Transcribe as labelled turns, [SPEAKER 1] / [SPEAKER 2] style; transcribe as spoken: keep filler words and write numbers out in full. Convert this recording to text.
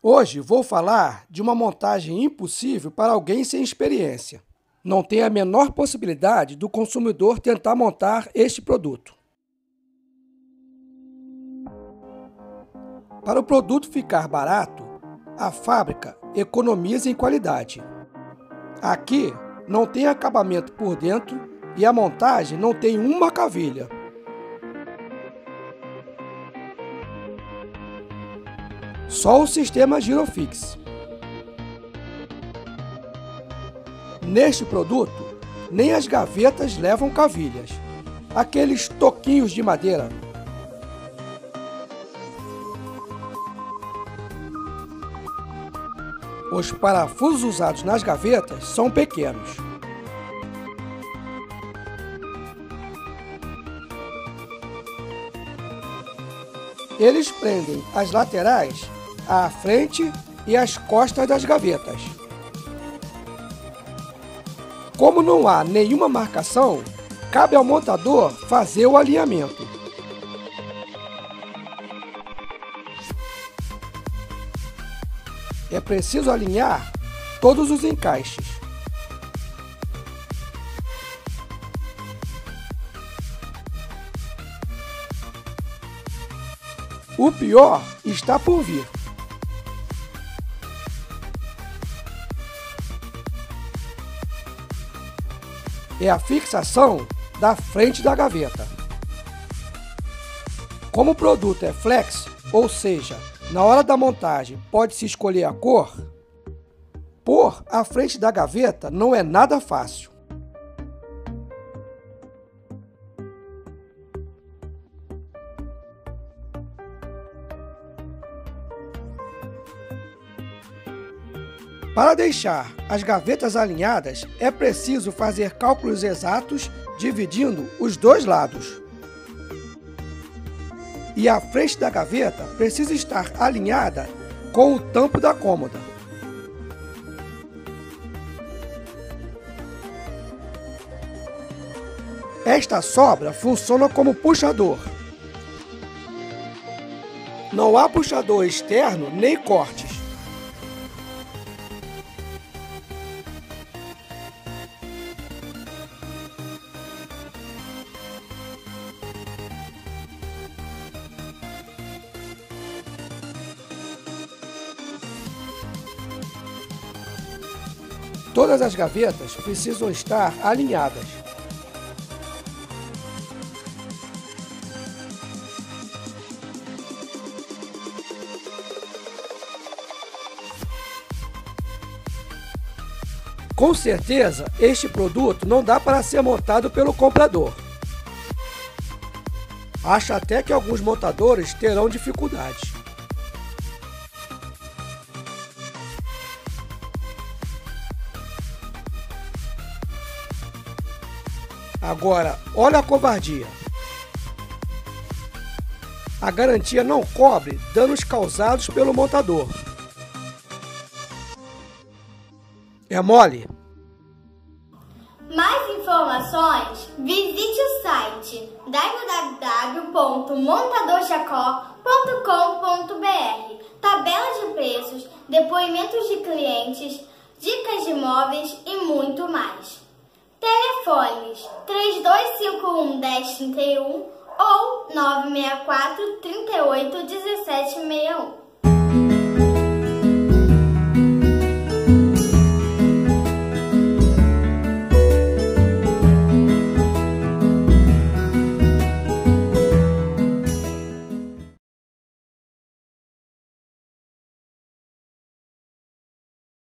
[SPEAKER 1] Hoje vou falar de uma montagem impossível para alguém sem experiência. Não tem a menor possibilidade do consumidor tentar montar este produto. Para o produto ficar barato, a fábrica economiza em qualidade. Aqui não tem acabamento por dentro e a montagem não tem uma cavilha. Só o sistema Girofix. Neste produto, nem as gavetas levam cavilhas, aqueles toquinhos de madeira. Os parafusos usados nas gavetas são pequenos. Eles prendem as laterais, à frente e as costas das gavetas. Como não há nenhuma marcação, cabe ao montador fazer o alinhamento. É preciso alinhar todos os encaixes. O pior está por vir. É a fixação da frente da gaveta. Como o produto é flex, ou seja, na hora da montagem pode-se escolher a cor, pôr a frente da gaveta não é nada fácil. Para deixar as gavetas alinhadas, é preciso fazer cálculos exatos dividindo os dois lados. E a frente da gaveta precisa estar alinhada com o tampo da cômoda. Esta sobra funciona como puxador. Não há puxador externo nem cortes. Todas as gavetas precisam estar alinhadas. Com certeza, este produto não dá para ser montado pelo comprador. Acho até que alguns montadores terão dificuldades. Agora, olha a covardia. A garantia não cobre danos causados pelo montador. É mole?
[SPEAKER 2] Mais informações, visite o site w w w ponto montador jacó ponto com ponto b r. Tabela de preços, depoimentos de clientes, dicas de móveis e muito mais. Telefones três dois cinco um, um zero três um ou nove seis quatro, três oito um sete seis um.